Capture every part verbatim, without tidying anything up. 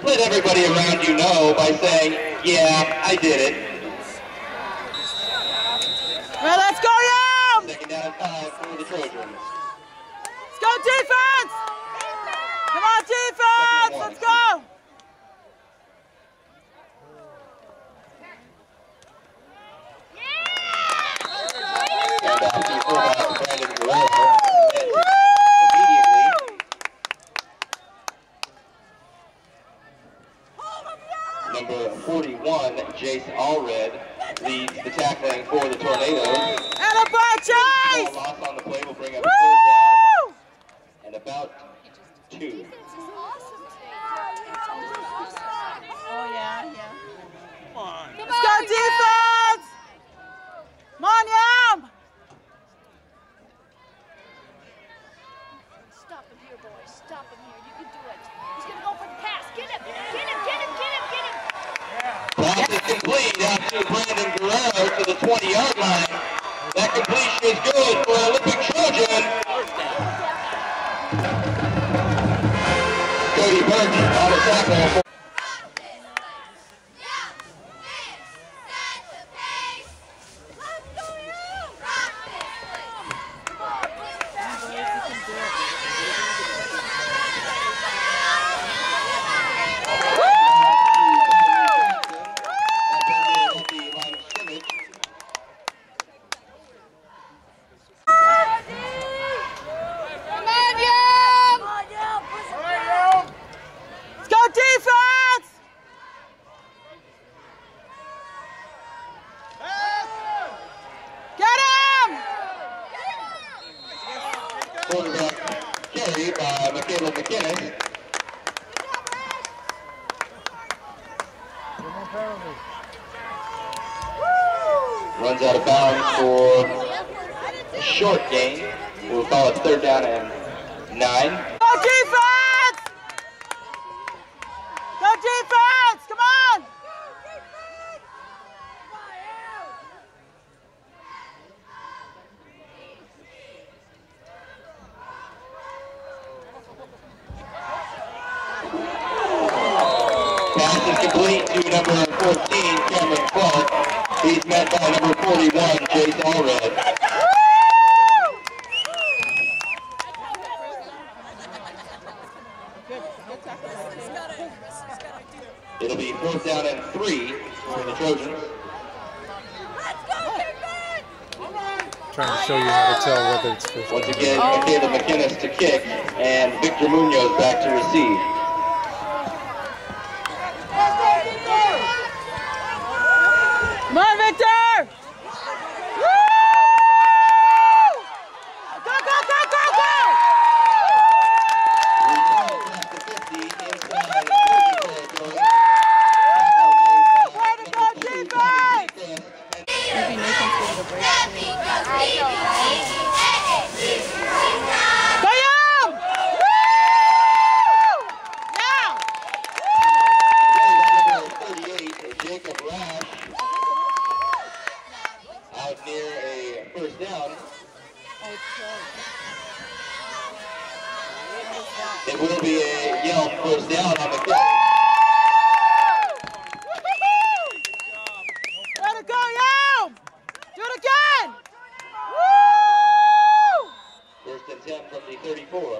let everybody around you know by saying, yeah, I did it. Well, let's go, Yelm! Second down and five for the Trojans. Let's go, defense! Come on, defense! Let's go! And off to fullback Brandon Guerrero. Immediately. Number forty-one, Jace Allred, leads the tackling for the Tornadoes. And a ball chase! Loss on the play will bring up a third down and about two. Oh, yeah, yeah. Come on. Let's go, defense! Come on, Yelm! Stop him here, boys. Stop him here. You can do it. He's going to go for the pass. Get him. Get him. Get him. Get him. Get him. Pass is complete out to Brandon Guerrero to the twenty-yard line. That completion is good for Olympic Trojan. Cody Burke on the tackle. Runs out of bounds for a short gain. We'll call it third down and nine. Go defense! Go defense! Come on! Pass is complete to number fourteen, Cameron Clark. He's met by number forty-one, Jace Allred. It'll be fourth down and three for the Trojans. Trying to show you how to tell whether it's first. Once again, Michaela McInnes to kick, and Victor Munoz back to receive. Come on, Victor! Woo! Go, go, go, go, go! Way to go, defense! Maybe Nathan's getting a break. Go, Yelm! Woo! Now! thirty-eight, Jacob Rash. Out near a first down. It will be a Yelm first down on the kick. Way to go, Yelm! Do it again! Woo! First and ten from the thirty-four.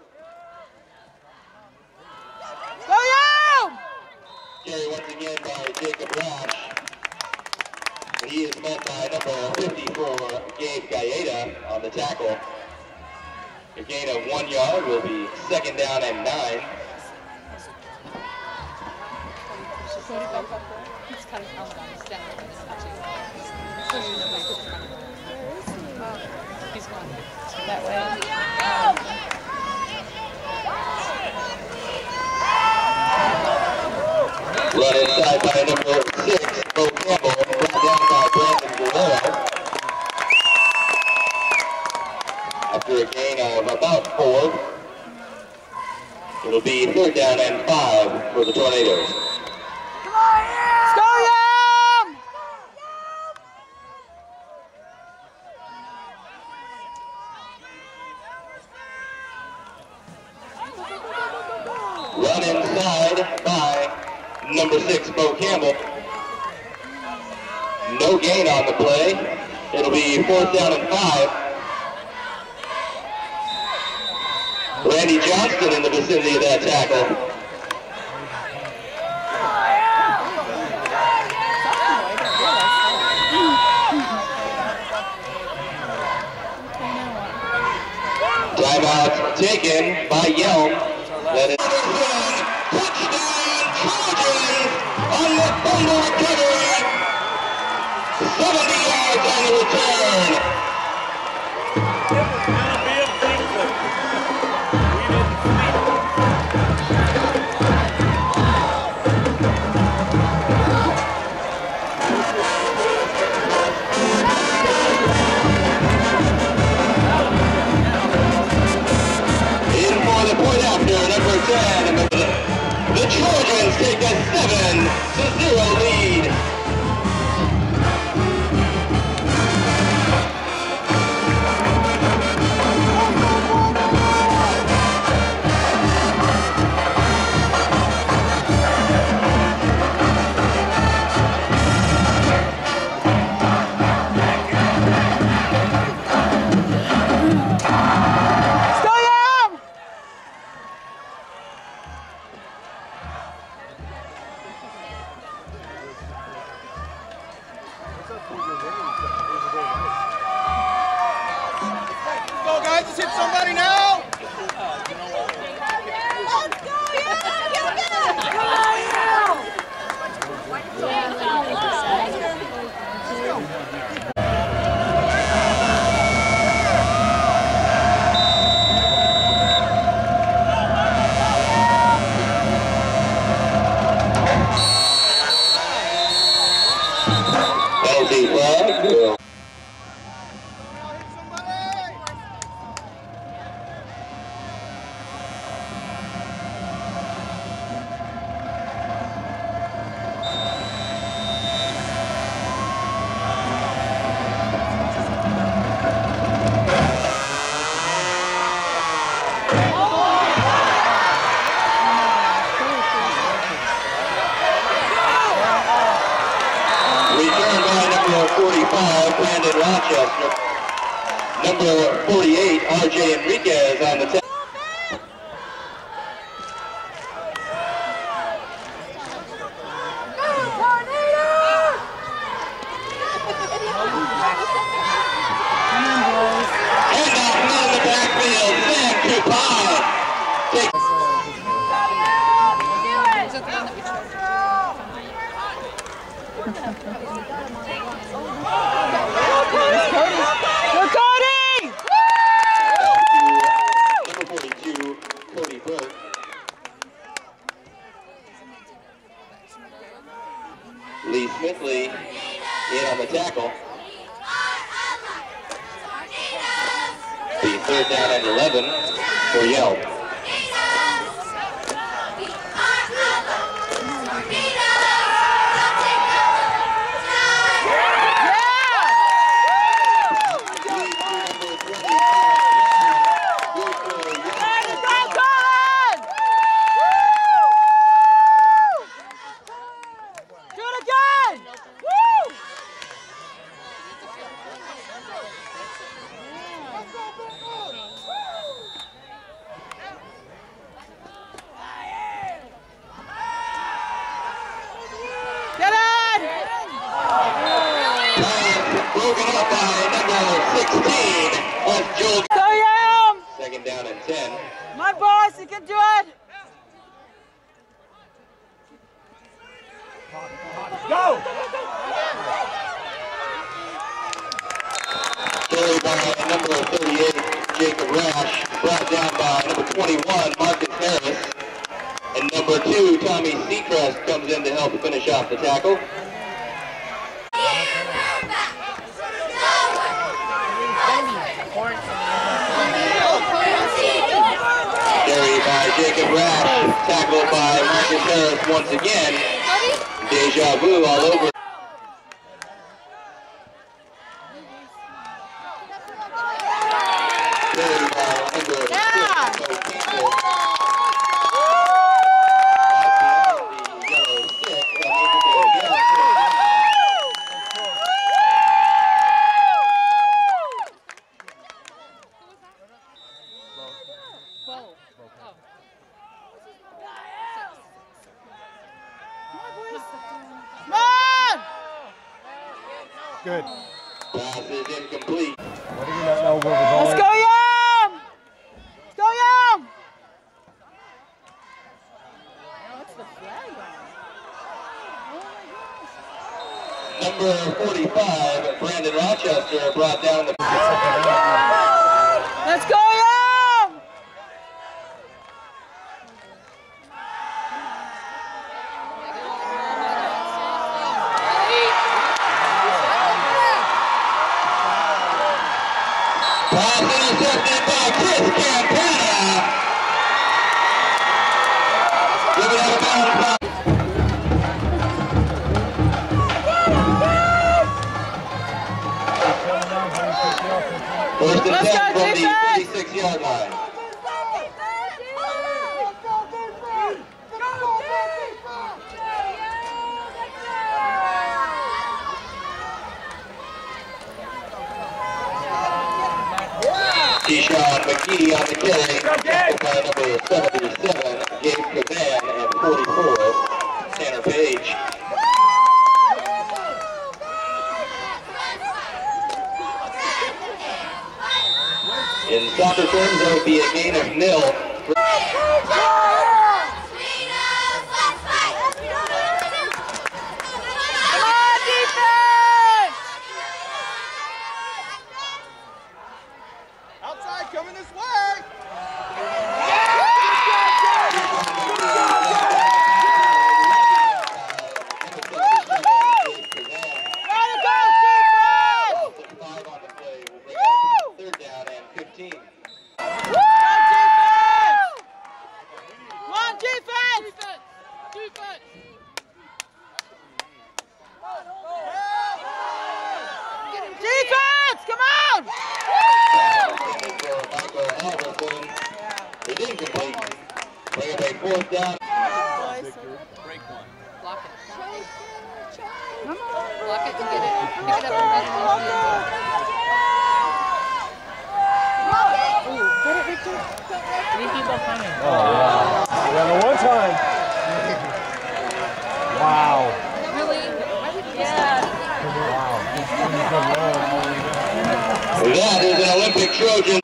Go, Yelm! Carry once again by Jacob Rash. And he is met by number fifty-four, Gabe Gaeta, on the tackle. A gain of one yard will be second down and nine. That way. Run inside by number six, Bo Campbell, brought down by Brandon Guerrero. After a gain of about four, it'll be third down and five for the Tornadoes. Come on, Yelm! Let's go, Yelm! Run inside by number six, Bo Campbell. No gain on the play. It'll be fourth down and five. Randy Johnston in the vicinity of that tackle. Timeout taken by Yelm. That is touchdown Trojans on the fumble recovery. seventy yards on the return. The Trojans take a seven to zero lead. Penalty flag. forty-five, Brandon Rochester. Number forty-eight, R J Enriquez on the tackle. And off in the backfield, Sam Kupai. Take Lee Smithley in on the tackle. The third down and eleven for Yelm. Broken up by number sixteen, was Joel. So Yelm! Second down and ten. My boss, you can do it! Go! Carried by number thirty-eight, Jacob Rash. Brought down by number twenty-one, Marcus Harris. And number two, Tommy Seacrest, comes in to help finish off the tackle. Carried by Jacob Rash, tackled by Marcus Harris once again. Deja vu all over. Carried by number six, Bo Campbell. At the end of the yellow six. Good. Pass is incomplete. What do you not know where we're going? Let's go, Yelm! Let's go, Yelm! What's the flag on? Number forty-five, Brandon Rochester, brought down the... Let's go, Yelm! Pass intercepted by Chris Campana. Give it out of bounds. First and Let's ten go, from the defense! thirty-six yard line. Keyshawn McGee on the carry, tackled by number seventy-seven, Gabe Cavan, and forty-four, Tanner Page. In soccer terms, that would be a gain of nil. Coming this way! Third down and fifteen. One defense! Defense! Defense! Come on! It is incomplete. Bring up a fourth down. Break one. Block it. Block it and get it. Pick it up and run it into the end zone. Ooh, get it, Victor. Three people coming. Oh, yeah. Yeah, the one time. Wow. Really? Yeah. That is an Olympic Trojan.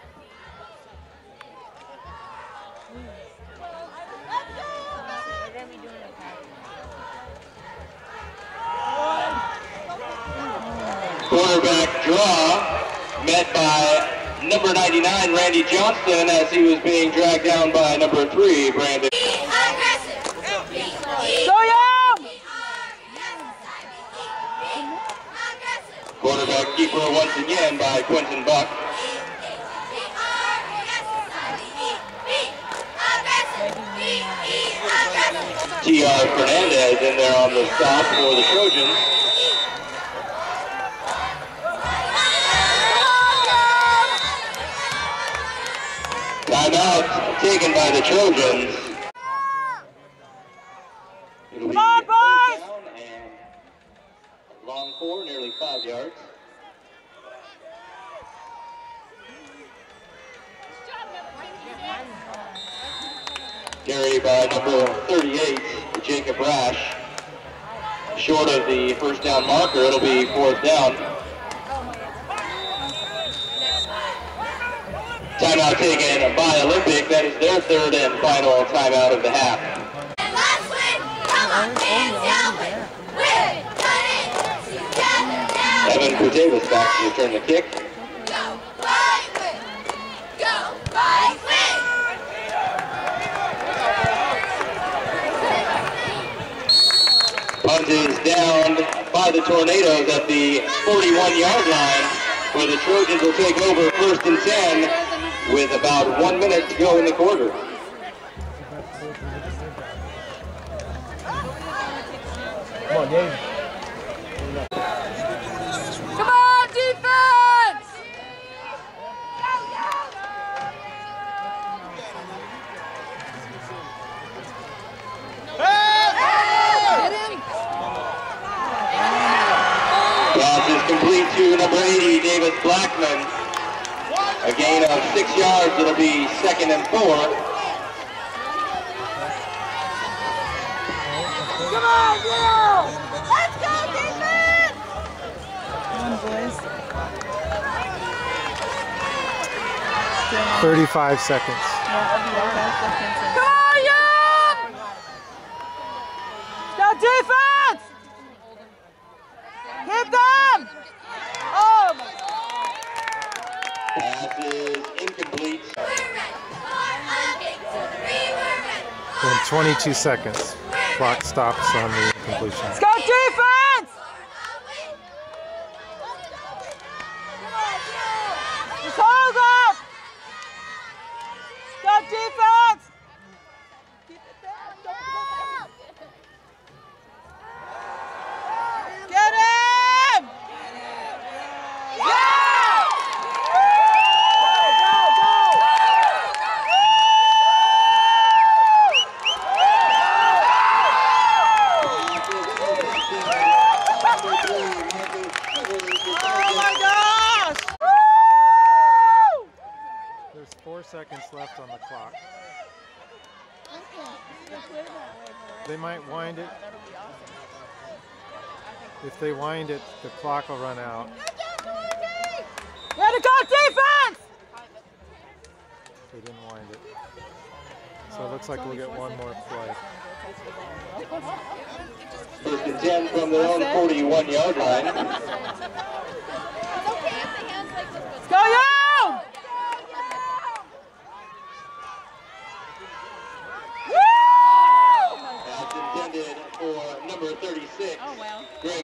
Quarterback draw met by number ninety-nine, Randy Johnston, as he was being dragged down by number three, Brandon. Go, Yelm! Quarterback keeper once again by Quentin Buck. T R Fernandez in there on the stop for the Trojans. Timeout taken by the Trojans. It'll be Come on, boys! third down and long four, nearly five yards. Carry by number thirty-eight, Jacob Rash. Short of the first down marker, it'll be fourth down. Timeout taken by Olympic. That is their third and final timeout of the half. Evan Kutevis back to return the kick. Go, fight with! Go, fight with! Punt is down by the Tornadoes at the forty-one yard line, where the Trojans will take over first and ten with about one minute to go in the quarter. Come on, Dave. Come on, defense! Pass is complete to number eighty, Davis Blackman. A gain of six yards. It'll be second and four. Come on, Will! Let's go, defense! boys. thirty-five seconds. Yeah, thirty-five seconds. Come on, Yelm! Go defense! Keep them! Oh my God. Pass is incomplete. In twenty-two seconds. Clock stops on the incompletion. Let's go defense! Just hold up! Go defense! Keep it down, don't go back. Get him! Yeah! Go, go, go! Oh my gosh! Woo! There's four seconds left on the clock. They might wind it. If they wind it, the clock will run out. Way to go defense! They didn't wind it. So it looks like we'll get one more play. First and ten from their own forty-one yard line. Let's go, Yelm! Woo! Pass intended for number thirty-six. Oh, wow. Greg